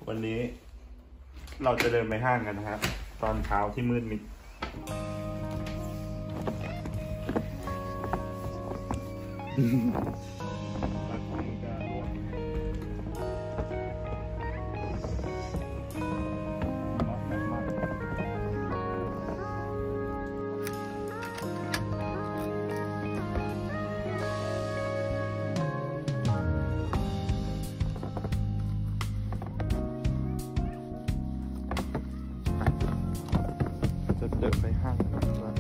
วันนี้เราจะเดินไปห้างกันนะครับตอนเช้าที่มืดมิดเดินไปห้างนะครับ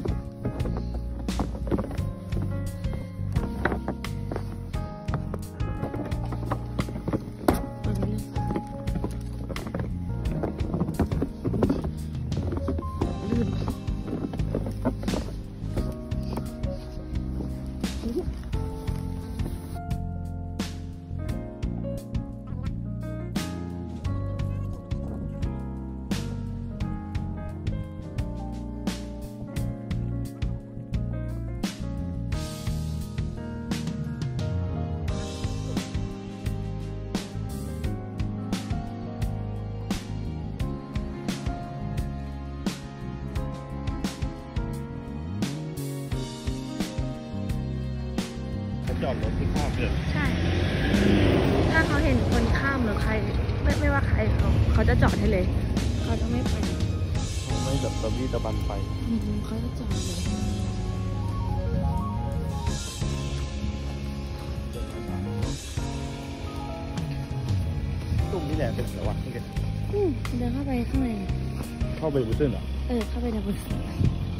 จอดรถที่ข้ามเลยใช่ถ้าเขาเห็นคนข้ามหรือใครไม่ว่าใครเขาจะจอดให้เลยเขาจะไม่ไปไม่แบบตะบี้ตะบันไปเขาจะจอดเลยตุ้มนี่แหละเป็นระวังที่กันเดินเข้าไปข้างในเข้าไปบุษนเหรอเข้าไปในบุษน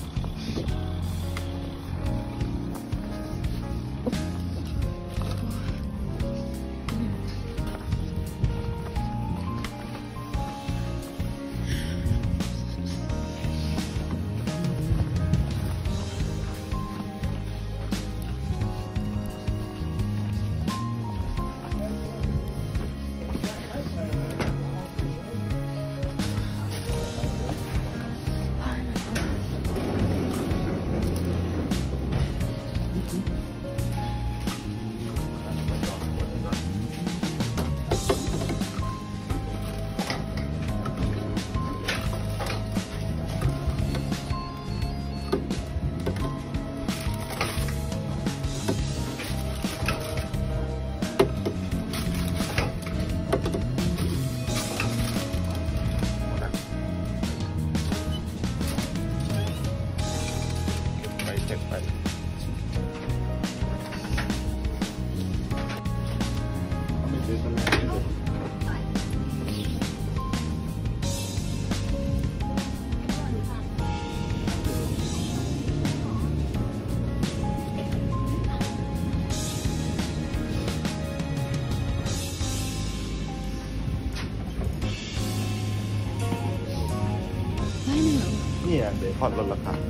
นี่เบคอนลดราคา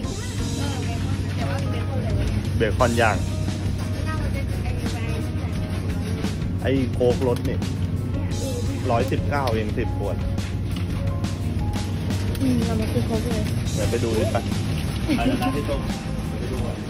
เบคอนย่างไอ้โค้กรสเนี่ย119เอง10 ขวดเราไม่ซื้อโค้กเลยเดี๋ยวไปดูดิป่ะไปแล้วนะที่ต้มไปดูอ่ะ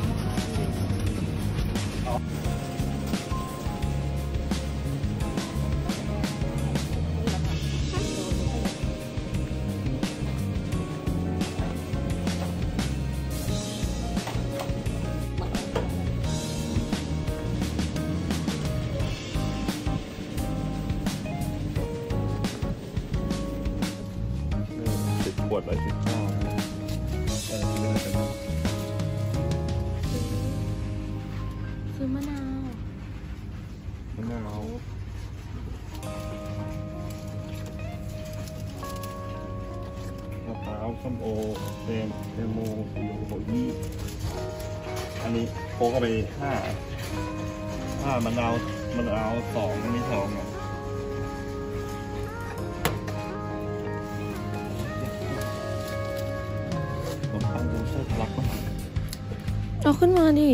ขวด119 ซื้อมะนาวมะนาวมะพร้าวส้มโอแตงโมสีโหยี่อันนี้โค้กเอาไป5มะนาว2อันนี้2อ่ะเอาขึ้นมาดิ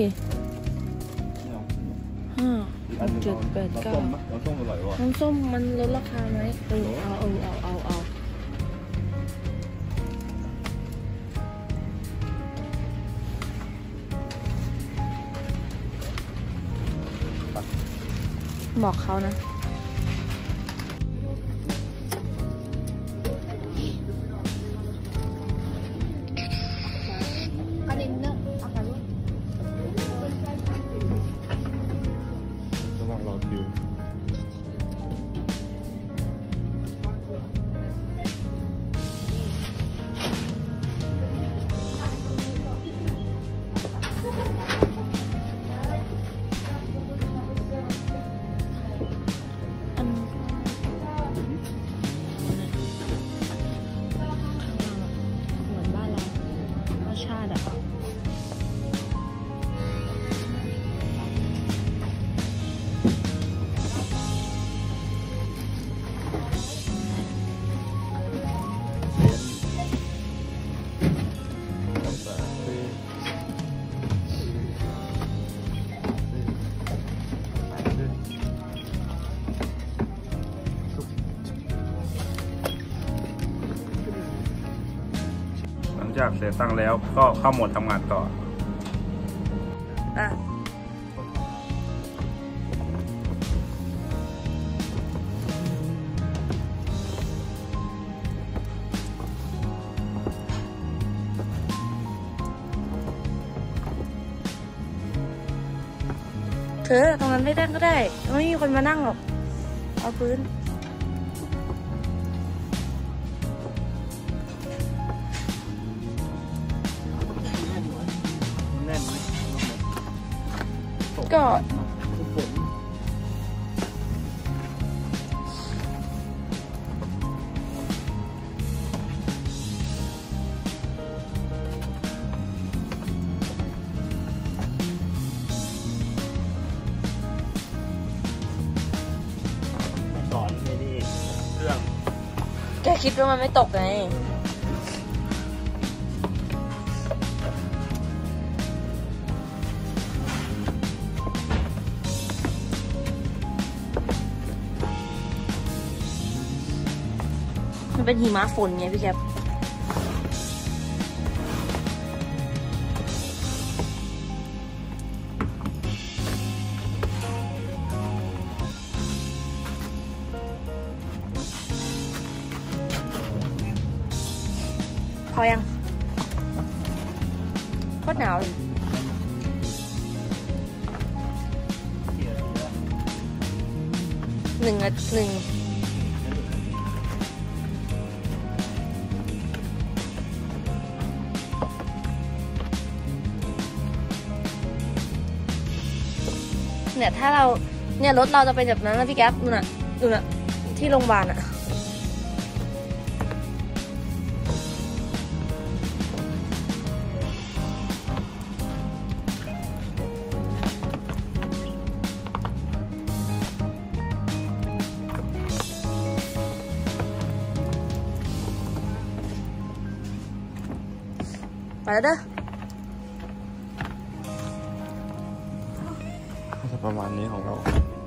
6 7 8 9น้ำส้มอร่อยวะน้ำส้มมันลดราคาไหมเอาบอกเขานะจากเสียตังค์แล้วก็เข้าโหมดทำงานต่ออ่ะเธอตรงนั้นไม่ได้ก็ได้ไม่มีคนมานั่งหรอกเอาพื้นแน่นไหมก็สอนไม่ดีเรื่องแกคิดว่ามันไม่ตกไงมันเป็นหิมะฝนไงพี่แคปพอยังโคตรหนาวเลยหนึ่งเนี่ยถ้าเราเนี่ยรถเราจะเป็นแบบนั้นนะพี่แก๊ปดูน่ะที่โรงพยาบาลอ่ะไปแล้วเด้อจะประมาณนี้ของเรา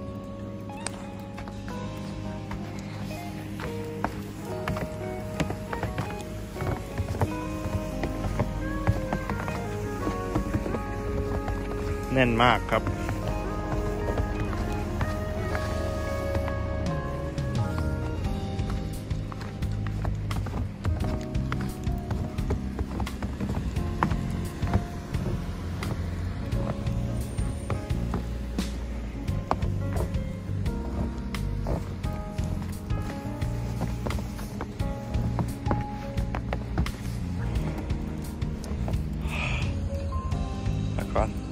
แน่นมากครับก่อน